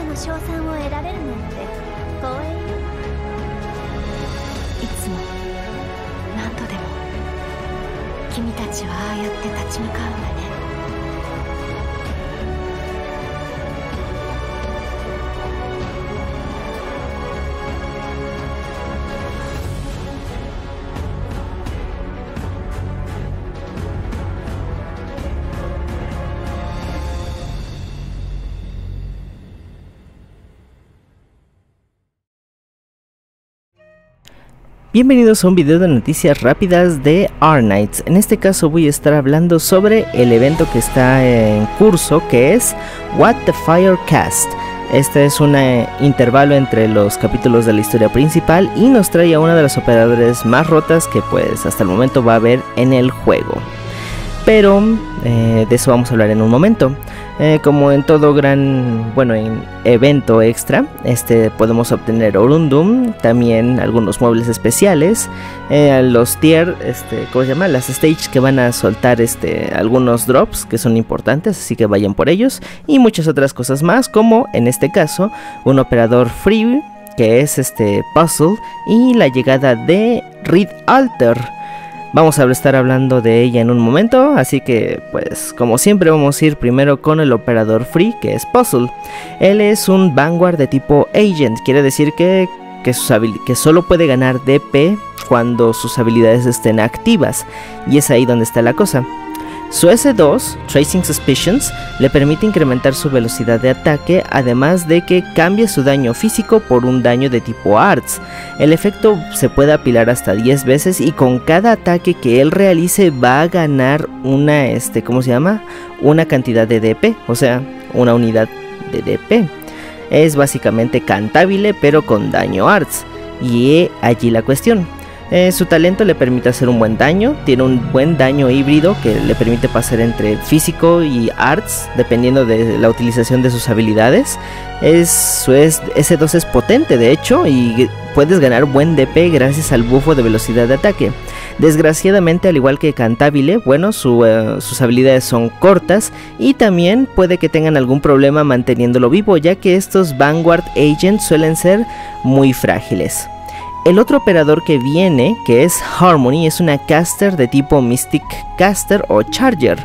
の賞賛を得られるなんて光栄よ。いつも何度でも君たちはああやって立ち向かうんだね。 Bienvenidos a un video de noticias rápidas de Arknights. En este caso voy a estar hablando sobre el evento que está en curso, que es What the Fire Cast. Este es un intervalo entre los capítulos de la historia principal y nos trae a una de las operadoras más rotas que pues hasta el momento va a haber en el juego. Pero de eso vamos a hablar en un momento. Como en todo en evento extra, podemos obtener Orundum, también algunos muebles especiales, los tier, ¿cómo se llama? Las stages que van a soltar algunos drops que son importantes, así que vayan por ellos, y muchas otras cosas más, como en este caso un operador free que es Puzzle y la llegada de Reed Alter. Vamos a estar hablando de ella en un momento, así que pues como siempre vamos a ir primero con el operador free, que es Puzzle. Él es un Vanguard de tipo Agent, quiere decir que solo puede ganar DP cuando sus habilidades estén activas, y es ahí donde está la cosa. Su S2, Tracing Suspicions, le permite incrementar su velocidad de ataque, además de que cambia su daño físico por un daño de tipo Arts. El efecto se puede apilar hasta 10 veces y con cada ataque que él realice va a ganar una, una cantidad de DP, o sea, una unidad de DP. Es básicamente cantable pero con daño Arts, y allí la cuestión. Su talento le permite hacer un buen daño, tiene un buen daño híbrido que le permite pasar físico y arts dependiendo de la utilización de sus habilidades. S2 es potente de hecho y puedes ganar buen DP gracias al bufo de velocidad de ataque. Desgraciadamente, al igual que Cantabile, sus habilidades son cortas y también puede que tengan algún problema manteniéndolo vivo, ya que estos Vanguard Agents suelen ser muy frágiles. El otro operador que viene, que es Harmony, es una caster de tipo Mystic Caster o Charger.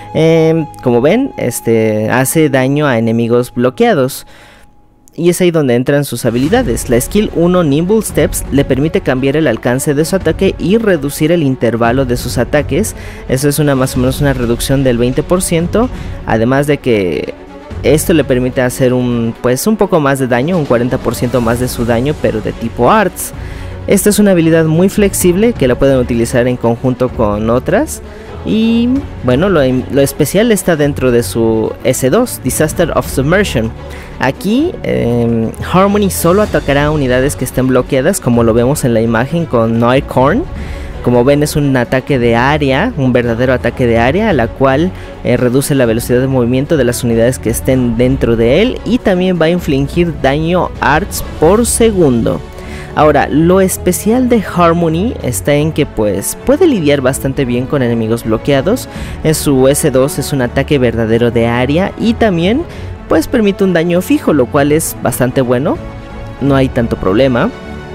Como ven, hace daño a enemigos bloqueados. Y es ahí donde entran sus habilidades. La skill 1 Nimble Steps le permite cambiar el alcance de su ataque y reducir el intervalo de sus ataques. Eso es más o menos una reducción del 20%. Además de que esto le permite hacer un poco más de daño, un 40% más de su daño, pero de tipo Arts. Esta es una habilidad muy flexible que la pueden utilizar en conjunto con otras. Y bueno, lo especial está dentro de su S2, Disaster of Submersion. Aquí Harmony solo atacará a unidades que estén bloqueadas, como lo vemos en la imagen con Noircorn. Como ven, es un ataque de área, un verdadero ataque de área, a la cual reduce la velocidad de movimiento de las unidades que estén dentro de él y también va a infligir daño Arts por segundo. Ahora, lo especial de Harmony está en que puede lidiar bastante bien con enemigos bloqueados. Su S2 es un ataque verdadero de área y también permite un daño fijo, lo cual es bastante bueno, no hay tanto problema.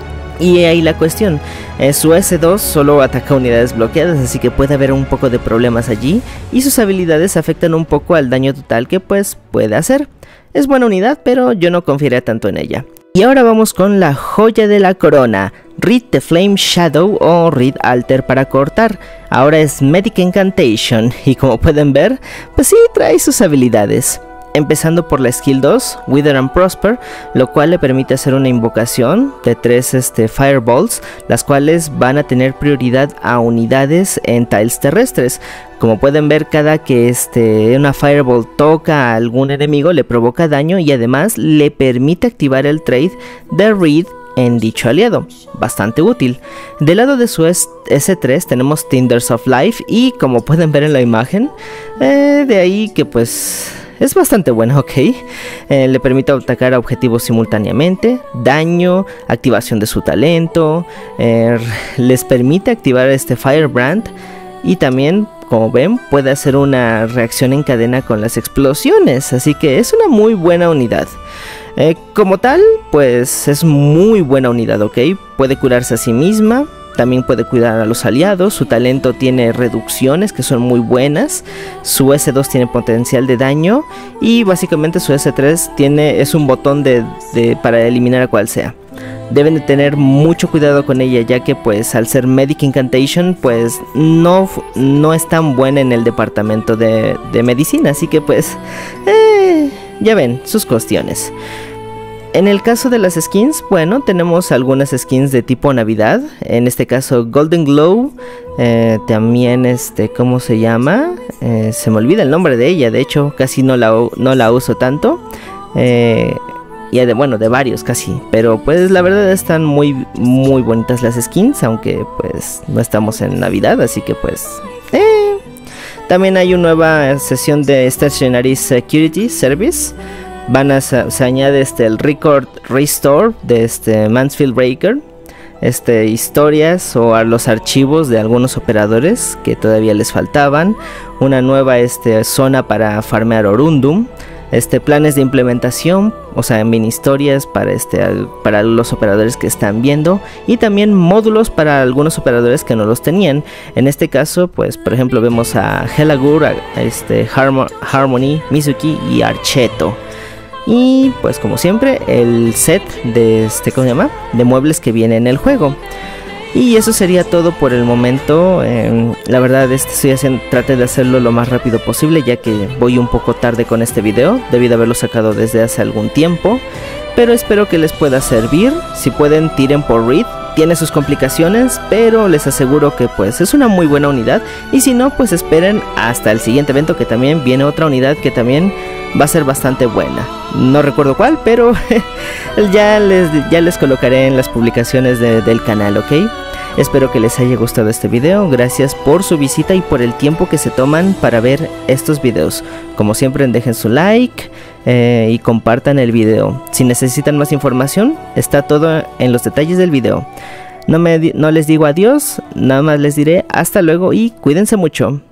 Y ahí la cuestión, su S2 solo ataca unidades bloqueadas, así que puede haber un poco de problemas allí, y sus habilidades afectan un poco al daño total que puede hacer. Es buena unidad, pero yo no confiaría tanto en ella. Y ahora vamos con la joya de la corona, Reed the Flame Shadow o Reed Alter para cortar. Ahora es Medic Incantation, y como pueden ver, sí trae sus habilidades. Empezando por la skill 2, Wither and Prosper, lo cual le permite hacer una invocación de 3 Fireballs, las cuales van a tener prioridad a unidades en tiles terrestres. Como pueden ver, cada que una Fireball toca a algún enemigo le provoca daño y además le permite activar el trade de Reed en dicho aliado, bastante útil. Del lado de su S3 tenemos Tinders of Life y como pueden ver en la imagen, de ahí que es bastante bueno, ok. Le permite atacar a objetivos simultáneamente, daño, activación de su talento, les permite activar Firebrand y también, como ven, puede hacer una reacción en cadena con las explosiones, así que es una muy buena unidad. Como tal, pues es muy buena unidad, ¿ok? Puede curarse a sí misma, también puede cuidar a los aliados, su talento tiene reducciones que son muy buenas, su S2 tiene potencial de daño y básicamente su S3 es un botón para eliminar a cual sea. Deben de tener mucho cuidado con ella, ya que pues al ser Medic Incantation pues no es tan buena en el departamento de medicina, así que pues ya ven sus cuestiones. En el caso de las skins, bueno, tenemos algunas skins de tipo Navidad. En este caso Golden Glow, también ¿cómo se llama? Se me olvida el nombre de ella, de hecho casi no la uso tanto. Y de varios casi, pero pues la verdad están muy bonitas las skins, aunque pues no estamos en Navidad, así que pues también hay una nueva sesión de Stationary Security Service. Se añade el Record Restore de Mansfield Breaker, historias o a los archivos de algunos operadores que todavía les faltaban, una nueva zona para farmear Orundum, planes de implementación, o sea, mini historias para los operadores que están viendo, y también módulos para algunos operadores que no los tenían. En este caso, pues por ejemplo vemos a Helagur, Harmony, Mizuki y Archeto. Y pues como siempre el set de ¿cómo se llama? De muebles que viene en el juego. Y eso sería todo por el momento. La verdad traté de hacerlo lo más rápido posible, ya que voy un poco tarde con este video. Debí de haberlo sacado desde hace algún tiempo, pero espero que les pueda servir. Si pueden, tiren por Reed. Tiene sus complicaciones, pero les aseguro que pues es una muy buena unidad. Y si no, pues esperen hasta el siguiente evento, que también viene otra unidad que también va a ser bastante buena. No recuerdo cuál, pero ya les colocaré en las publicaciones del canal, ¿ok? Espero que les haya gustado este video. Gracias por su visita y por el tiempo que se toman para ver estos videos. Como siempre, dejen su like y compartan el video. Si necesitan más información, está todo en los detalles del video. No les digo adiós, nada más les diré hasta luego y cuídense mucho.